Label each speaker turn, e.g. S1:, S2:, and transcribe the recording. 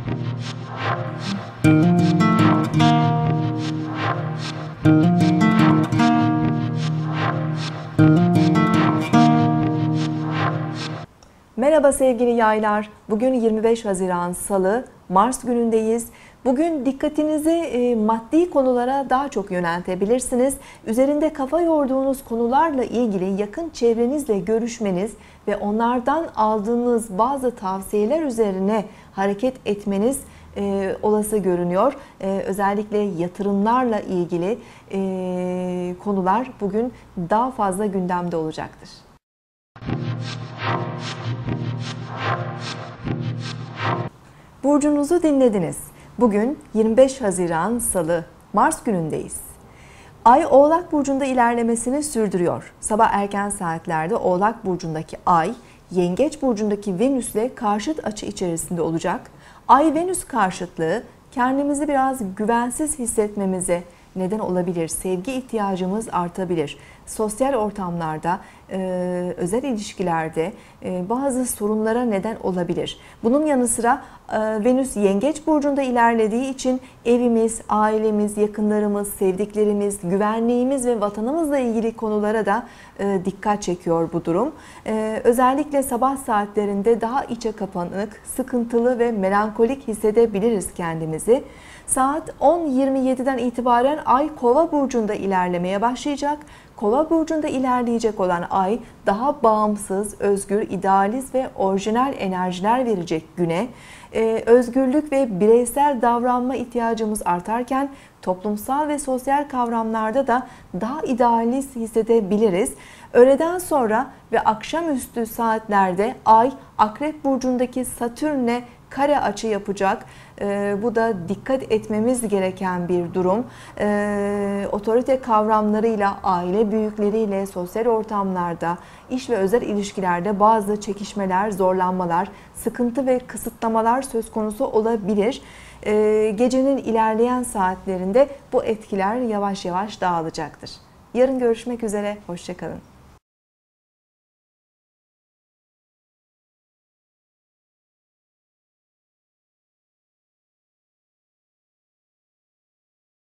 S1: Merhaba sevgili yaylar. Bugün 25 Haziran Salı, Mars günündeyiz. Bugün dikkatinizi maddi konulara daha çok yöneltebilirsiniz. Üzerinde kafa yorduğunuz konularla ilgili yakın çevrenizle görüşmeniz ve onlardan aldığınız bazı tavsiyeler üzerine hareket etmeniz olası görünüyor. Özellikle yatırımlarla ilgili konular bugün daha fazla gündemde olacaktır. Burcunuzu dinlediniz. Bugün 25 Haziran Salı, Mars günündeyiz. Ay Oğlak Burcu'nda ilerlemesini sürdürüyor. Sabah erken saatlerde Oğlak Burcu'ndaki Ay, Yengeç Burcu'ndaki Venüs'le karşıt açı içerisinde olacak. Ay-Venüs karşıtlığı kendimizi biraz güvensiz hissetmemize neden olabilir. Sevgi ihtiyacımız artabilir. Sosyal ortamlarda, özel ilişkilerde bazı sorunlara neden olabilir. Bunun yanı sıra Venüs Yengeç Burcu'nda ilerlediği için evimiz, ailemiz, yakınlarımız, sevdiklerimiz, güvenliğimiz ve vatanımızla ilgili konulara da dikkat çekiyor bu durum. Özellikle sabah saatlerinde daha içe kapanık, sıkıntılı ve melankolik hissedebiliriz kendimizi. Saat 10.27'den itibaren Ay Kova Burcu'nda ilerlemeye başlayacak. Kova Burcu'nda ilerleyecek olan Ay daha bağımsız, özgür, idealist ve orijinal enerjiler verecek güne. Özgürlük ve bireysel davranma ihtiyacımız artarken toplumsal ve sosyal kavramlarda da daha idealist hissedebiliriz. Öğleden sonra ve akşamüstü saatlerde Ay Akrep Burcu'ndaki Satürn'le kare açı yapacak. Bu da dikkat etmemiz gereken bir durum. Otorite kavramlarıyla, aile büyükleriyle, sosyal ortamlarda, iş ve özel ilişkilerde bazı çekişmeler, zorlanmalar, sıkıntı ve kısıtlamalar söz konusu olabilir. Gecenin ilerleyen saatlerinde bu etkiler yavaş yavaş dağılacaktır. Yarın görüşmek üzere, hoşça kalın.